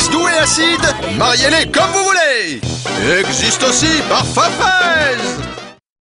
glace doux et acide, mariez-les comme vous voulez. Existe aussi parfum fraise.